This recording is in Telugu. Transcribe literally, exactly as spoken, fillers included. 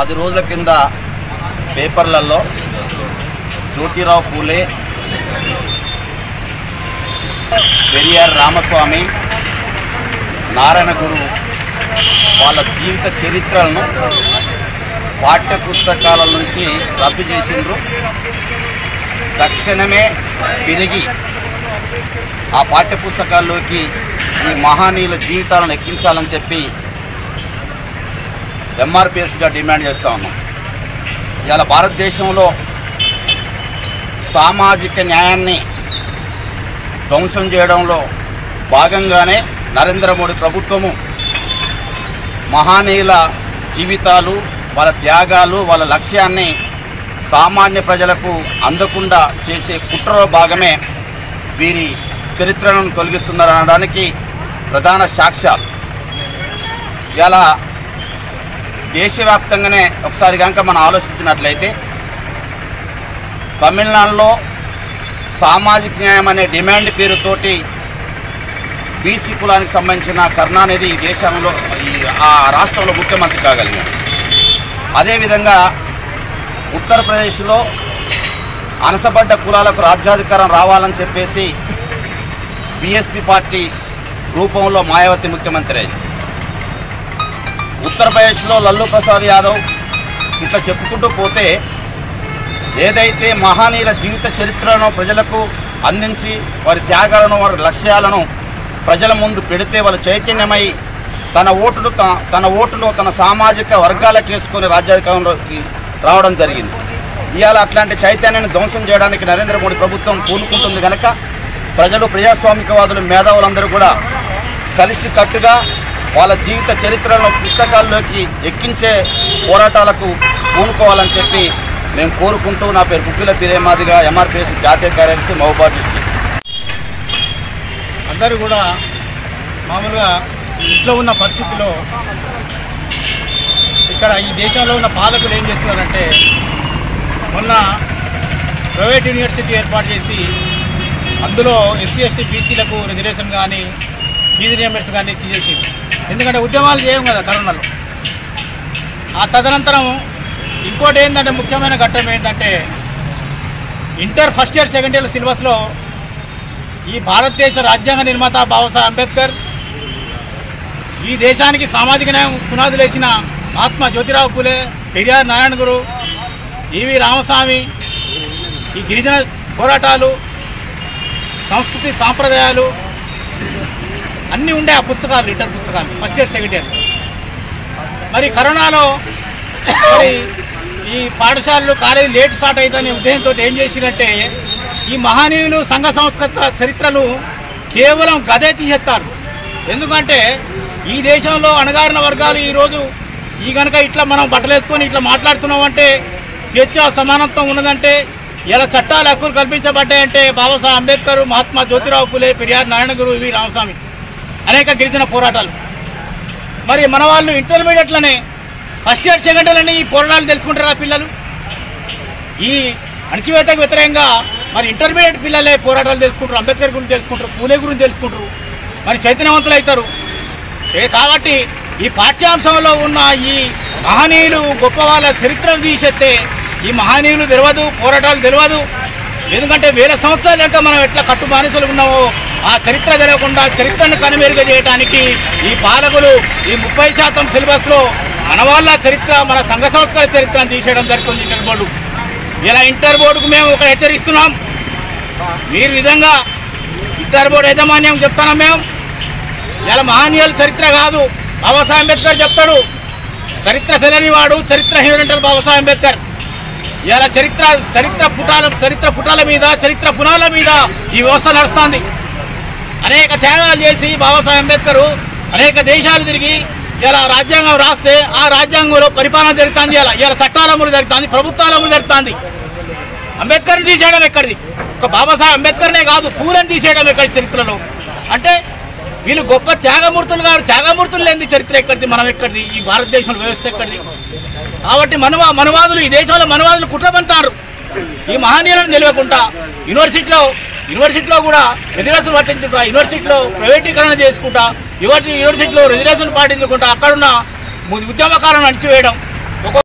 పది రోజుల కింద పేపర్లలో జ్యోతిరావు పూలే, పెరియార్ రామస్వామి, నారాయణ గురు వాళ్ళ జీవిత చరిత్రలను పాఠ్య పుస్తకాల నుంచి రద్దు చేసిండ్రు. తక్షణమే తిరిగి ఆ పాఠ్య పుస్తకాల్లోకి ఈ మహనీయుల జీవితాలను ఎక్కించాలని చెప్పి ఎంఆర్పిఎస్గా డిమాండ్ చేస్తూ ఉన్నాం. ఇవాళ భారతదేశంలో సామాజిక న్యాయాన్ని ధ్వంసం చేయడంలో భాగంగానే నరేంద్ర మోడీ ప్రభుత్వము మహనీయుల జీవితాలు, వాళ్ళ త్యాగాలు, వాళ్ళ లక్ష్యాన్ని సామాన్య ప్రజలకు అందకుండా చేసే కుట్రలో భాగమే వీరి చరిత్రను తొలగిస్తున్నారనడానికి ప్రధాన సాక్ష్యాలు. ఇలా దేశవ్యాప్తంగానే ఒకసారి కనుక మనం ఆలోచించినట్లయితే తమిళనాడులో సామాజిక న్యాయం అనే డిమాండ్ పేరుతోటి బీసీ కులానికి సంబంధించిన కరుణానిధి ఈ దేశంలో ఈ ఆ రాష్ట్రంలో ముఖ్యమంత్రి కాగలిగారు. అదేవిధంగా ఉత్తరప్రదేశ్లో అనసబడ్డ కులాలకు రాజ్యాధికారం రావాలని చెప్పేసి బీఎస్పీ పార్టీ రూపంలో మాయావతి ముఖ్యమంత్రి అయింది. ఉత్తరప్రదేశ్లో లల్లూ ప్రసాద్ యాదవ్ ఇట్లా చెప్పుకుంటూ పోతే ఏదైతే మహనీయుల జీవిత చరిత్రను ప్రజలకు అందించి వారి త్యాగాలను, వారి లక్ష్యాలను ప్రజల ముందు పెడితే వాళ్ళు చైతన్యమై తన ఓటులు తన ఓటులో తన సామాజిక వర్గాలకు వేసుకొని రాజ్యాధికారంలోకి రావడం జరిగింది. ఇవాళ అట్లాంటి చైతన్యాన్ని ధ్వంసం చేయడానికి నరేంద్ర మోడీ ప్రభుత్వం పూనుకుంటుంది కనుక ప్రజలు, ప్రజాస్వామికవాదులు, మేధావులందరూ కూడా కలిసి కట్టుగా వాళ్ళ జీవిత చరిత్రలను పుస్తకాల్లోకి ఎక్కించే పోరాటాలకు పూనుకోవాలని చెప్పి మేము కోరుకుంటూ, నా పేరు కుక్కిల పిరేమాదిగా, ఎంఆర్పిఎస్ జాతీయ కార్యదర్శి, మహబూబాబాద్ డిస్ట్రిక్ట్. అందరూ కూడా మామూలుగా ఇంట్లో ఉన్న పరిస్థితిలో ఇక్కడ ఈ దేశంలో ఉన్న పాలకులు ఏం చేస్తున్నారంటే మొన్న ప్రైవేట్ యూనివర్సిటీ ఏర్పాటు చేసి అందులో ఎస్సీ ఎస్టీ బీసీలకు రిజర్వేషన్ కానీ ఫీజు రియంబర్స్ కానీ తీసేసి, ఎందుకంటే ఉద్యమాలు చేయం కదా కరోనాలో. ఆ తదనంతరం ఇంకోటి ఏంటంటే ముఖ్యమైన ఘట్టం ఏంటంటే inter first year second year సిలబస్లో ఈ భారతదేశ రాజ్యాంగ నిర్మాత బాబాసాహెబ్ అంబేద్కర్, ఈ దేశానికి సామాజిక న్యాయం పునాదులు వేసిన మహాత్మా జ్యోతిరావు పూలే, పెరియార్ నారాయణ గురు, ఈవి రామస్వామి, ఈ గిరిజన పోరాటాలు, సంస్కృతి సాంప్రదాయాలు అన్నీ ఉండే ఆ పుస్తకాలు, ఇంటర్ పుస్తకాలు ఫస్ట్ ఇయర్ సెకండ్ ఇయర్. మరి కరోనాలో మరి ఈ పాఠశాలలు కాలేజీ లేట్ స్టార్ట్ అవుతుందనే ఉద్దేశంతో ఏం చేసినట్టే ఈ మహనీయులు సంఘ సంస్కృత చరిత్రలు కేవలం గదే తీసేస్తారు. ఎందుకంటే ఈ దేశంలో అణగారిన వర్గాలు ఈరోజు ఈ కనుక ఇట్లా మనం బట్టలేసుకొని ఇట్లా మాట్లాడుతున్నాం అంటే, స్వేచ్ఛ సమానత్వం ఉన్నదంటే, ఇలా చట్టాలు హక్కులు కల్పించబడ్డాయంటే బాబాసాహెబ్ అంబేద్కర్, మహాత్మా జ్యోతిరావు పూలే, పెరియార్ నారాయణ గురు, వి రామస్వామి అనేక గిరిజన పోరాటాలు. మరి మన వాళ్ళు ఇంటర్మీడియట్లోనే ఫస్ట్ ఇయర్ సెకండ్ ఇయర్లని ఈ పోరాటాలు తెలుసుకుంటారు ఆ పిల్లలు. ఈ అణచివేతకు వ్యతిరేకంగా మరి ఇంటర్మీడియట్ పిల్లలే పోరాటాలు తెలుసుకుంటారు, అంబేద్కర్ గురించి తెలుసుకుంటారు, పూలే గురించి తెలుసుకుంటారు, మరి చైతన్యవంతులు అవుతారు. కాబట్టి ఈ పాఠ్యాంశంలో ఉన్న ఈ మహనీయులు గొప్ప వాళ్ళ చరిత్రను తీసేస్తే ఈ మహనీయులు తెలియదు, పోరాటాలు తెలియదు. ఎందుకంటే వేల సంవత్సరాల దాకా మనం ఎట్లా కట్టు బానిసలు ఉన్నామో ఆ చరిత్ర తెలియకుండా చరిత్రను కనుమెరుగ చేయడానికి ఈ పాలకులు ఈ ముప్పై శాతం సిలబస్లో మన వాళ్ళ చరిత్ర, మన సంఘ సంస్కృత చరిత్రను తీసేయడం జరుగుతుంది ఇంటర్ బోర్డు. ఇలా ఇంటర్ బోర్డుకు మేము ఒక హెచ్చరిస్తున్నాం, మీరు నిజంగా ఇంటర్ బోర్డు యాజమాన్యం చెప్తున్నాం మేము, ఇలా మహనీయుల చరిత్ర కాదు. బాబాసాహెబ్ అంబేద్కర్ చెప్తాడు, చరిత్ర తెలియని వాడు చరిత్రహీనుడు అంటారు బాబాసాహెబ్ అంబేద్కర్. ఇలా చరిత్ర చరిత్ర పుటాల చరిత్ర పుటాల మీద, చరిత్ర పునాల మీద ఈ వ్యవస్థ నడుస్తుంది. అనేక త్యాగాలు చేసి బాబాసాహెబ్ అంబేద్కర్ అనేక దేశాలు తిరిగి ఇలా రాజ్యాంగం రాస్తే ఆ రాజ్యాంగంలో పరిపాలన జరుగుతుంది. ఇలా ఇలా చట్టాల అమలు జరుగుతుంది, ప్రభుత్వాల అమలు జరుగుతుంది. అంబేద్కర్ని తీసేయడం ఎక్కడిది? ఒక బాబాసాహెబ్ అంబేద్కర్నే కాదు, పూలను తీసేయడం ఎక్కడి చరిత్రలో? అంటే వీళ్ళు గొప్ప త్యాగమూర్తులు గారు, త్యాగమూర్తులు లేని చరిత్ర ఎక్కడిది, మనం ఎక్కడిది, ఈ భారతదేశంలో వ్యవస్థ ఎక్కడిది? కాబట్టి మనవా మనవాదులు ఈ దేశంలో మనవాదులు కుట్రబంతారు. ఈ మహనీయులను నిలవకుండా యూనివర్సిటీలో యూనివర్సిటీలో కూడా రిజర్వేషన్ పాటించుకుంటా, యూనివర్సిటీలో ప్రైవేటీకరణ చేసుకుంటా, యువతి యూనివర్సిటీలో రిజర్వేషన్ పాటించుకుంటా అక్కడున్న ఉద్యమకాలను అణిచివేయడం